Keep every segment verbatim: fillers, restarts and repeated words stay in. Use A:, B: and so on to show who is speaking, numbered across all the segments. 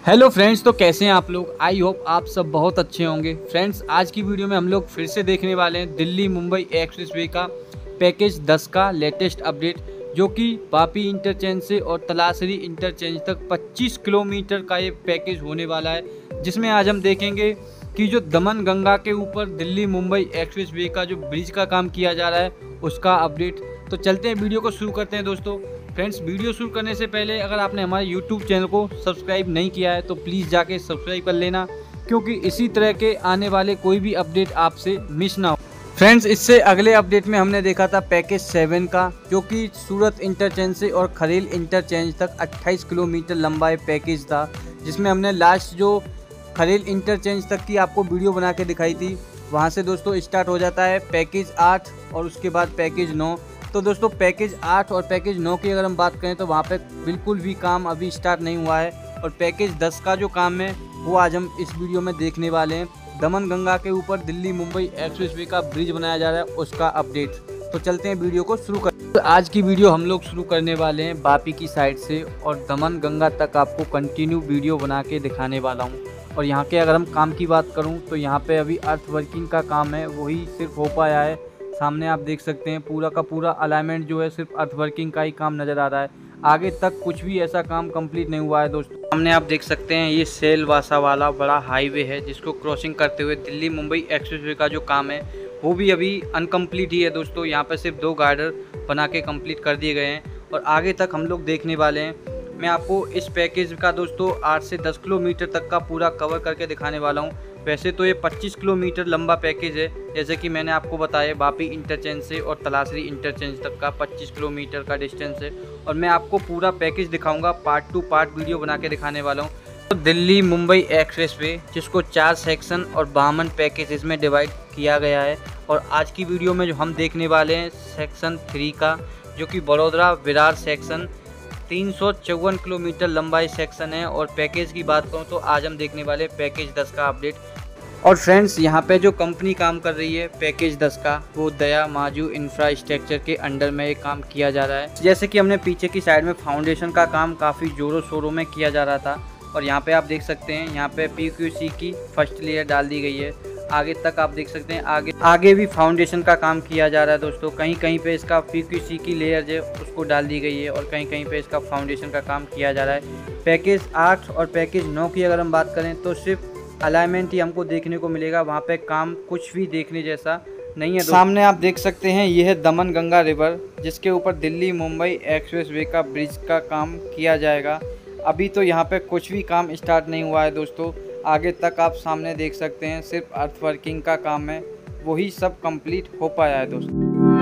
A: Hello friends, तो कैसे हैं आप लोग। आई होप आप सब बहुत अच्छे होंगे। फ्रेंड्स, आज की वीडियो में हम लोग फिर से देखने वाले हैं दिल्ली मुंबई एक्सप्रेसवे का पैकेज दस का लेटेस्ट अपडेट, जो कि वापी इंटरचेंज से और तलासरी इंटरचेंज तक पच्चीस किलोमीटर का ये पैकेज होने वाला है। जिसमें आज हम देखेंगे कि जो दमन गंगा के ऊपर दिल्ली मुंबई एक्सप्रेसवे का जो ब्रिज का काम किया जा रहा है उसका अपडेट। तो चलते हैं, वीडियो को शुरू करते हैं दोस्तों। फ्रेंड्स, वीडियो शुरू करने से पहले अगर आपने हमारे यूट्यूब चैनल को सब्सक्राइब नहीं किया है तो प्लीज़ जाके सब्सक्राइब कर लेना, क्योंकि इसी तरह के आने वाले कोई भी अपडेट आपसे मिस ना हो। फ्रेंड्स, इससे अगले अपडेट में हमने देखा था पैकेज सेवन का, जो कि सूरत इंटरचेंज से और खरेल इंटरचेंज तक अट्ठाईस किलोमीटर लंबा पैकेज था। जिसमें हमने लास्ट जो खरेल इंटरचेंज तक की आपको वीडियो बना के दिखाई थी, वहाँ से दोस्तों स्टार्ट हो जाता है पैकेज आठ और उसके बाद पैकेज नौ। तो दोस्तों, पैकेज आठ और पैकेज नौ की अगर हम बात करें तो वहाँ पे बिल्कुल भी काम अभी स्टार्ट नहीं हुआ है। और पैकेज दस का जो काम है वो आज हम इस वीडियो में देखने वाले हैं। दमन गंगा के ऊपर दिल्ली मुंबई एक्सप्रेसवे का ब्रिज बनाया जा रहा है, उसका अपडेट। तो चलते हैं, वीडियो को शुरू कर। तो आज की वीडियो हम लोग शुरू करने वाले हैं वापी की साइड से और दमन गंगा तक आपको कंटिन्यू वीडियो बना के दिखाने वाला हूँ। और यहाँ के अगर हम काम की बात करूँ तो यहाँ पे अभी अर्थ वर्किंग का काम है, वही सिर्फ हो पाया है। सामने आप देख सकते हैं पूरा का पूरा अलाइनमेंट जो है सिर्फ अर्थ वर्किंग का ही काम नज़र आ रहा है। आगे तक कुछ भी ऐसा काम कंप्लीट नहीं हुआ है दोस्तों। सामने आप देख सकते हैं ये सेलवासा वाला बड़ा हाईवे है, जिसको क्रॉसिंग करते हुए दिल्ली मुंबई एक्सप्रेसवे का जो काम है वो भी अभी अनकम्प्लीट ही है दोस्तों। यहाँ पर सिर्फ दो गार्डर बना के कंप्लीट कर दिए गए हैं और आगे तक हम लोग देखने वाले हैं। मैं आपको इस पैकेज का दोस्तों आठ से दस किलोमीटर तक का पूरा कवर करके दिखाने वाला हूँ। वैसे तो ये पच्चीस किलोमीटर लंबा पैकेज है, जैसे कि मैंने आपको बताया वापी इंटरचेंज से और तलासरी इंटरचेंज तक का पच्चीस किलोमीटर का डिस्टेंस है। और मैं आपको पूरा पैकेज दिखाऊंगा, पार्ट टू पार्ट वीडियो बना के दिखाने वाला हूँ। तो दिल्ली मुंबई एक्सप्रेसवे, जिसको चार सेक्शन और बावन पैकेजेस में डिवाइड किया गया है। और आज की वीडियो में जो हम देखने वाले हैं सेक्शन थ्री का, जो कि बड़ौदा विरार सेक्शन तीन सौ चौवन किलोमीटर लंबाई सेक्शन है। और पैकेज की बात करूँ तो आज हम देखने वाले पैकेज दस का अपडेट। और फ्रेंड्स, यहाँ पे जो कंपनी काम कर रही है पैकेज दस का, वो दया माजू इंफ्रास्ट्रक्चर के अंडर में ये काम किया जा रहा है। जैसे कि हमने पीछे की साइड में फाउंडेशन का काम काफ़ी ज़ोरों शोरों में किया जा रहा था। और यहाँ पे आप देख सकते हैं यहाँ पे पी क्यू सी की फर्स्ट लेयर डाल दी गई है। आगे तक आप देख सकते हैं आगे आगे भी फाउंडेशन का काम किया जा रहा है दोस्तों। कहीं कहीं पे इसका पी क्यू सी की लेयर जो उसको डाल दी गई है और कहीं कहीं पे इसका फाउंडेशन का काम किया जा रहा है। पैकेज आठ और पैकेज नौ की अगर हम बात करें तो सिर्फ अलाइनमेंट ही हमको देखने को मिलेगा, वहाँ पे काम कुछ भी देखने जैसा नहीं है। सामने आप देख सकते हैं ये है दमन गंगा रिवर, जिसके ऊपर दिल्ली मुंबई एक्सप्रेसवे का ब्रिज का काम किया जाएगा। अभी तो यहाँ पे कुछ भी काम स्टार्ट नहीं हुआ है दोस्तों। आगे तक आप सामने देख सकते हैं सिर्फ अर्थ वर्किंग का काम है, वही सब कंप्लीट हो पाया है दोस्तों।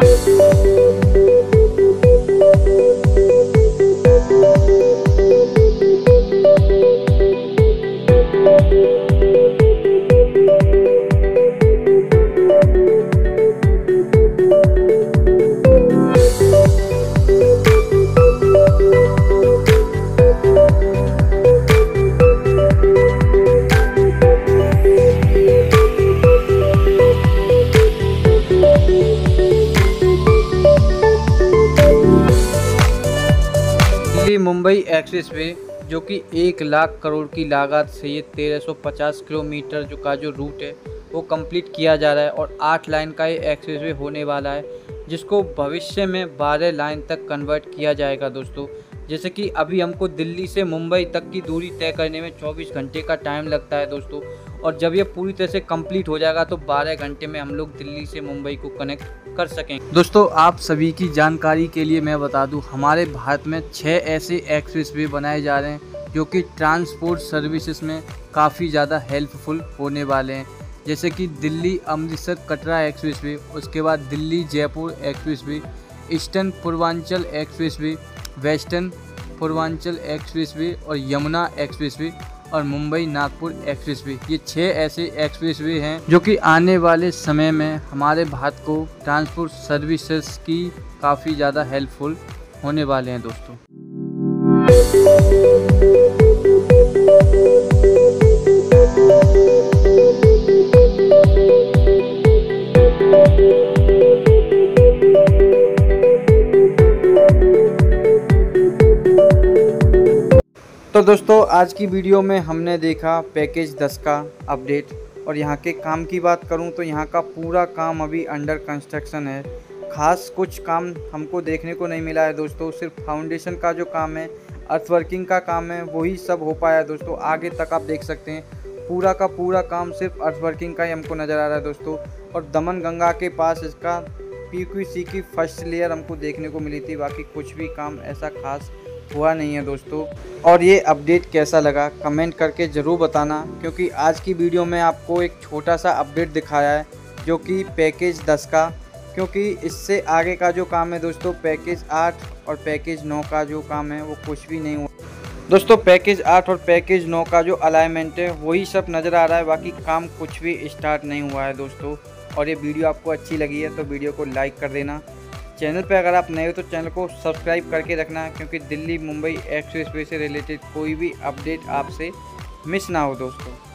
A: मुंबई एक्सप्रेसवे, जो कि एक लाख करोड़ की लागत से ये तेरह सौ पचास किलोमीटर जो का जो रूट है वो कंप्लीट किया जा रहा है। और आठ लाइन का ये एक्सप्रेसवे होने वाला है, जिसको भविष्य में बारह लाइन तक कन्वर्ट किया जाएगा दोस्तों। जैसे कि अभी हमको दिल्ली से मुंबई तक की दूरी तय करने में चौबीस घंटे का टाइम लगता है दोस्तों। और जब ये पूरी तरह से कंप्लीट हो जाएगा तो बारह घंटे में हम लोग दिल्ली से मुंबई को कनेक्ट कर सकेंगे दोस्तों। आप सभी की जानकारी के लिए मैं बता दूं, हमारे भारत में छः ऐसे एक्सप्रेसवे बनाए जा रहे हैं जो कि ट्रांसपोर्ट सर्विसेज में काफ़ी ज़्यादा हेल्पफुल होने वाले हैं। जैसे कि दिल्ली अमृतसर कटरा एक्सप्रेसवे, उसके बाद Delhi Jaipur expressway, eastern Purvanchal expressway, western Purvanchal expressway और यमुना एक्सप्रेसवे और मुंबई नागपुर एक्सप्रेसवे। ये छह ऐसे एक्सप्रेसवे हैं जो कि आने वाले समय में हमारे भारत को ट्रांसपोर्ट सर्विसेज की काफ़ी ज़्यादा हेल्पफुल होने वाले हैं दोस्तों। तो दोस्तों आज की वीडियो में हमने देखा पैकेज दस का अपडेट, और यहाँ के काम की बात करूँ तो यहाँ का पूरा काम अभी अंडर कंस्ट्रक्शन है। खास कुछ काम हमको देखने को नहीं मिला है दोस्तों, सिर्फ फाउंडेशन का जो काम है, अर्थवर्किंग का काम है, वही सब हो पाया है दोस्तों। आगे तक आप देख सकते हैं पूरा का पूरा काम सिर्फ अर्थवर्किंग का ही हमको नज़र आ रहा है दोस्तों। और दमन गंगा के पास इसका पी क्यू सी की फर्स्ट लेयर हमको देखने को मिली थी, बाकी कुछ भी काम ऐसा खास हुआ नहीं है दोस्तों। और ये अपडेट कैसा लगा कमेंट करके ज़रूर बताना, क्योंकि आज की वीडियो में आपको एक छोटा सा अपडेट दिखाया है जो कि पैकेज दस का, क्योंकि इससे आगे का जो काम है दोस्तों पैकेज आठ और पैकेज नौ का जो काम है वो कुछ भी नहीं हुआ दोस्तों। पैकेज आठ और पैकेज नौ का जो अलाइनमेंट है वही सब नज़र आ रहा है, बाकी काम कुछ भी स्टार्ट नहीं हुआ है दोस्तों। और ये वीडियो आपको अच्छी लगी है तो वीडियो को लाइक कर देना। चैनल पे अगर आप नए हो तो चैनल को सब्सक्राइब करके रखना, क्योंकि दिल्ली मुंबई एक्सप्रेसवे से रिलेटेड कोई भी अपडेट आपसे मिस ना हो दोस्तों।